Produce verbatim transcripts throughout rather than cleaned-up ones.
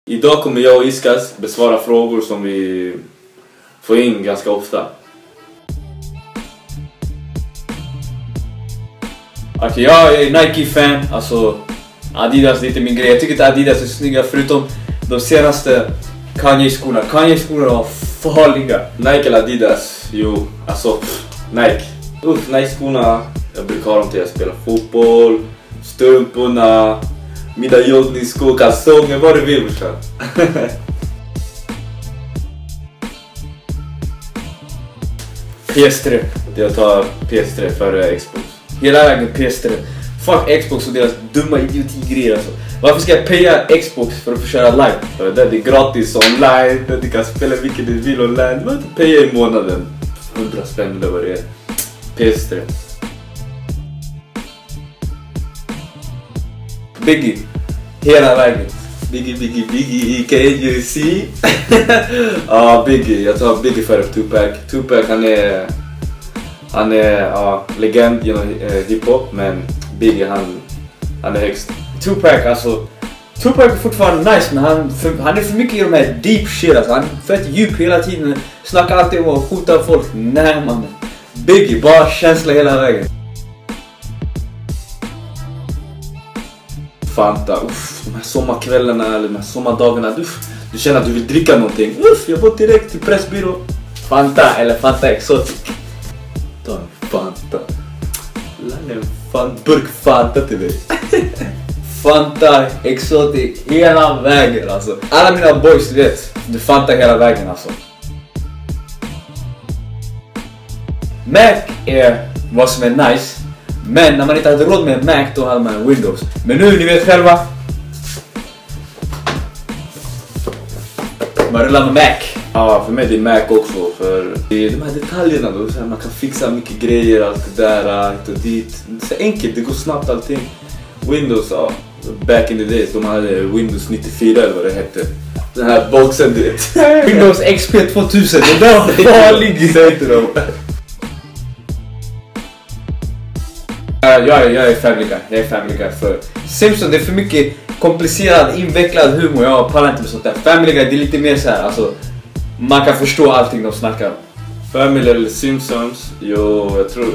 Idag kommer jag och Iskas besvara frågor som vi får in ganska ofta. Okej, okay, jag är Nike-fan, alltså Adidas är inte min grej. Jag tycker att Adidas är snygga förutom de senaste Kanye-skorna. Kanye-skorna var farliga. Nike eller Adidas? Jo, alltså Nike. Uff, Nike-skorna, jag brukar ha dem till att spela fotboll, strumporna, middagsskor, kalsonger, vad du vill. P S tre. Jag tar P S tre före Xbox. Hela vägen P S tre. Fuck Xbox och deras dumma idiotigrejer alltså. Varför ska jag paya Xbox för att få köra live? Det är gratis online, du kan spela vilket du vill online. Du måste paya i månaden. hundra spänn eller vad det är. P S tre. Biggie. Hela vägen. Biggie, Biggie, Biggie, can you see? Ja, ah, Biggie. Jag tar Biggie före Tupac. Tupac han är... Han är ja, legend genom eh, hiphop, men Biggie han, han är högst. Tupac alltså, Tupac är fortfarande nice, men han, för, han är för mycket i de här deep shit alltså. Han är fett djup hela tiden, snackar alltid om att skjuta folk. Nej man, Biggie, bara känsla hela vägen. Fanta, uff, de här sommarkvällarna eller de här sommardagarna, uff, du känner att du vill dricka någonting. Uff, jag går direkt till Pressbyrå. Fanta eller Fanta Exotic. Ta en Fanta. Lägg en fan, burk Fanta till dig. Fanta Exotic hela vägen alltså. Alla mina boys, du vet, du Fanta hela vägen alltså. Mac är vad som är nice. Men när man inte hade råd med Mac då hade man Windows. Men nu, ni vet själva. Man rullar med Mac. Ja, för mig det är Mac också. För det är de här detaljerna då. Så här, man kan fixa mycket grejer, allt det där, hit och dit. Det är så enkelt, det går snabbt allting. Windows, ja. Back in the days, de hade Windows nittiofyra eller vad det hette. Den här boxen, du vet. Windows X P tvåtusen, det där var farlig. Säg inte dem. Jag är, jag är family guy, jag är family guy för Simpson, det är för mycket komplicerad, invecklad humor. Jag pallar inte med sånt där. Family guy, det är lite mer så här, alltså man kan förstå allting de snackar om. Family eller Simpsons? Jo, jag tror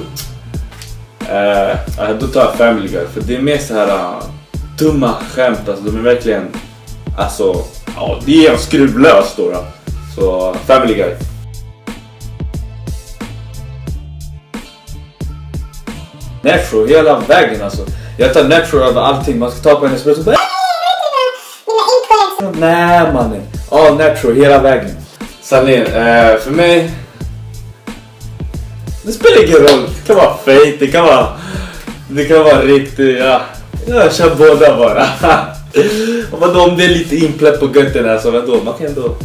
uh, då tar jag Family Guy. För det är mer så här uh, dumma skämt, alltså de är verkligen, alltså, ja, det är en skruvlös då, då. Så uh, Family Guy. Natural hela vägen alltså. Jag tar natural över allting. Man ska ta på en espresso och bara... Nej mannen. Ja, oh, natural hela vägen. Sanningen, uh, för mig... Det spelar ingen roll. Det kan vara fake, det kan vara... Det kan vara riktigt, ja. Jag kör båda bara. Och vadå, om det är lite inplätt på götten här så vadå, man kan ändå...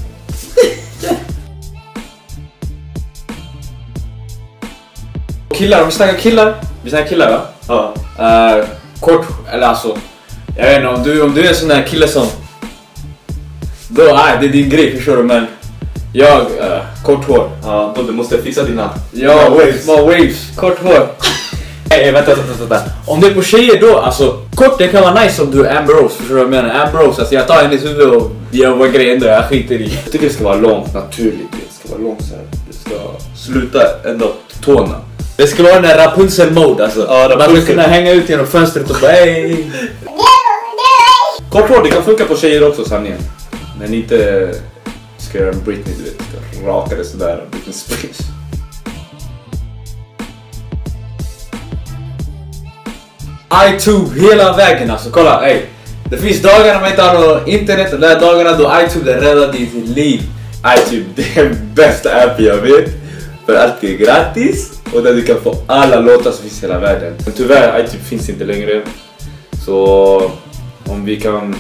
Killar, om vi snackar killar. Vi snackar killar va? Ja. Uh, kort, eller alltså, jag vet inte, om du, om du är en sån där kille som... Då, nej, det är din grej, förstår du, men... Jag, uh, kort hår. Ja, då du måste fixa dina... Ja, waves, små waves, kort hår. Nej, vänta, vänta, vänta. Om det är på tjejer då, alltså, kort det kan vara nice om du är Amber Rose, förstår du vad jag menar? Amber Rose, alltså jag tar hennes huvud och gör vad grejen då, jag skiter i. Jag tycker det ska vara långt, naturligt, det ska vara långt så här. Det ska sluta ändå tårna. Det ska vara den där Rapunzel-mode alltså. Ja, man ska kunna hänga ut genom fönstret och bara hej. Kort hår, det kan funka på tjejer också, sanningen. Men inte ska göra en Britney, du vet. Raka det sådär, Britney Spears. iTube hela vägen alltså, kolla, ey. Det finns dagar när man inte har något internet och det är dagarna då iTube räddar ditt liv. iTube, det är den bästa appen jag vet. För allt är gratis och där du kan få alla låtar som finns i hela världen. Men tyvärr, iTube finns inte längre. Så om vi kan...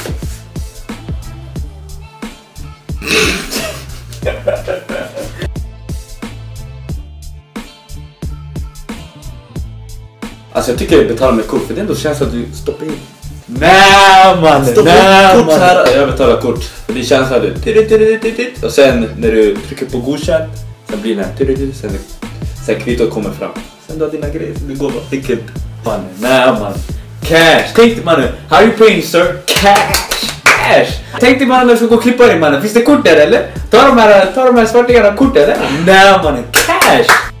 Alltså jag tycker jag betalar med kort för det ändå känns att du stoppar in. Nej man, stoppar nej, kort man. Så här. Jag betalar kort för det känns att du... Och sen när du trycker på godkänt, sen blir den här... Sen, sen kvittot kommer fram. Sen du har dina grejer, du går bara vilket. Man, nej man. Cash, tänk dig man nu. How are you paying sir? Cash. cash. Tänk dig mannen som går och klippa dig mannen. Finns det kort där eller? Ta de här, ta de här svartingarna kort eller? Nej mannen, cash.